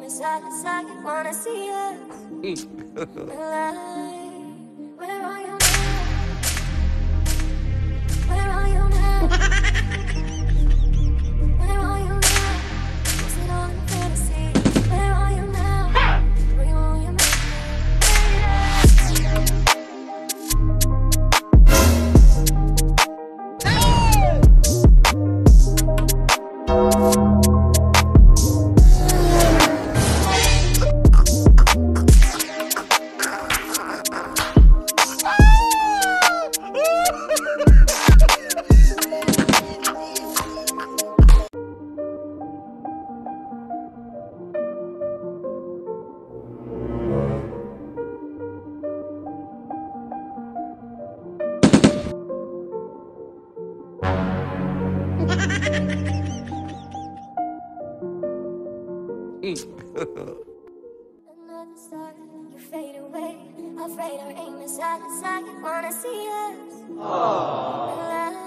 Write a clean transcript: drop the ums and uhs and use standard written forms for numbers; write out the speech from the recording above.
inside, inside, you wanna see us. Where are you now? Where are you now? Where are you now? Is it all in fantasy? Where are you now? Where are you now? Another star, you fade away. Afraid our aim is inside, inside, you wanna see us.